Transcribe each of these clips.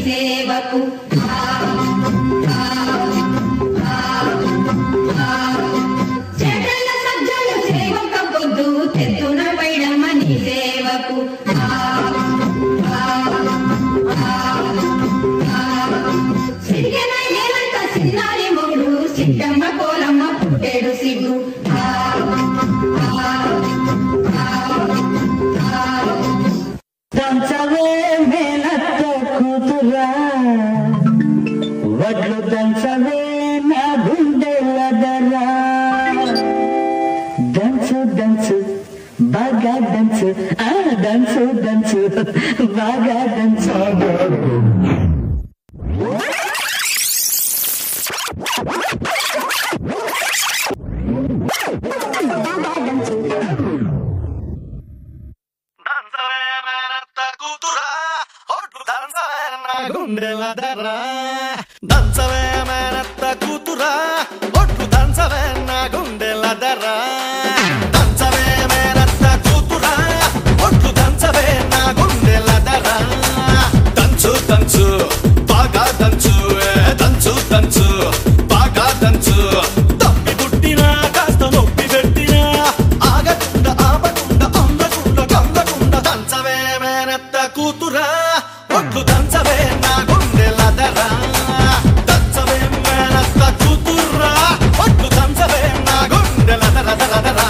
సేవకు చెడ్డల సజ్జలు సేవక పొద్దు తెద్దున పైడమని సేవకు సిరిగన ఏలంత సిన్నారి మొగుడు సిద్ధమ్మ కోలమ్మ పుట్టేడు సిగ్గు దంచవే మేనత్త కూతురా వడ్లు దంచవే నా గుండెలదరా దంచు దంచు బాగా దంచు దంచు దంచు బాగా దంచు దంచవే మేనత్త కూతురా ఒట్లు దంచవే నా గుండెలదరా దంచవే మేనత్త కూతురా ఒట్లు దంచవే నా గుండెలదరా దంచు దంచు బాగా దంచు దంచు దంచు బాగా దంచు తప్పి పుట్టినా కాస్త నొప్పి పెట్టినా ఆగకుండా ఆపకుండా అందకుండా కందకుండా దంచవే మేనత్త కూతురా ఒట్లు దంచవే నా గుండెలదరా దంచవే మేనత్త కూతురా ఒట్లు దంచవే నా గుండెలదరదరదరా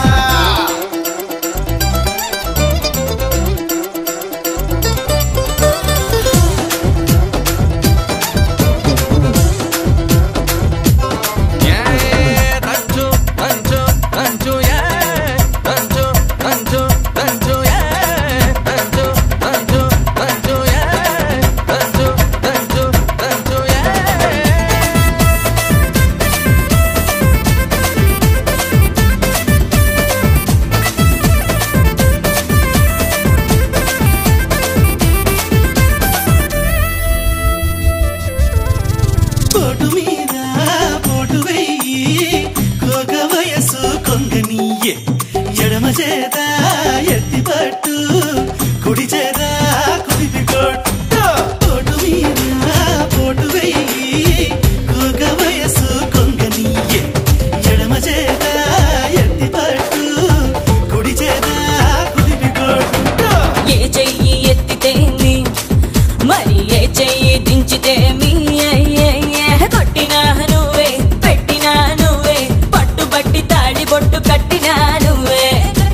పోటు మీద పోటు వెయ్యి కోక వయసు కొంగనీయే ఎడమ చేత ఎత్తి పట్టు కుడి చేత కుడిపి కొట్టు పోటు మీద పోటు వెయ్యి కోక వయసు కొంగనీయే ఎడమ చేత ఎత్తి పట్టు కుడి చేత కుడిపి కొట్టు ఏ చెయ్యి ఎత్తితేమి మరి ఏ చెయ్యి దించితేమి కొట్టినా నువ్వే పెట్టినా నువ్వే పట్టుబట్టి తాడి బొట్టు కట్టినా నువ్వే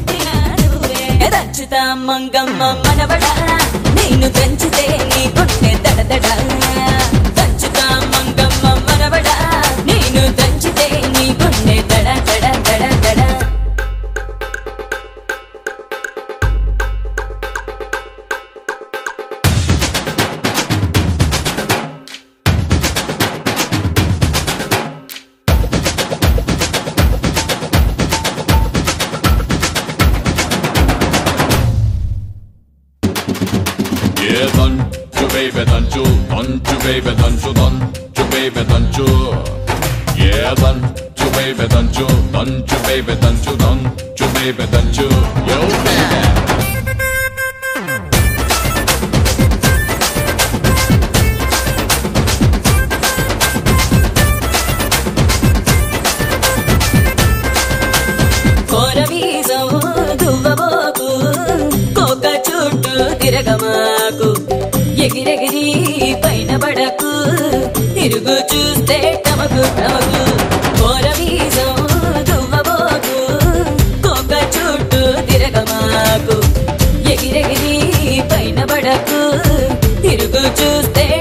దంచుతా మంగమ్మ మనవడా నేను దంచితే నీ కొట్టే దడదడా దంచుతా మంగమ్మ మనవడా నేను దంచితే నీ కొట్టే దడ దడ దడ దడ Danchu baby danchu, danchu baby danchu, danchu baby danchu. Yeah, danchu baby danchu, danchu baby danchu, danchu baby danchu. Yo baby. తిరగమాకు ఎగిరెగిరి పైన పడకు తిరుగు చూస్తే టమకు టమకు కోరవీసం దువ్వబోకు కోక చుట్టూ తిరగమాకు ఎగిరెగిరి పైన పడకు తిరుగు చూస్తే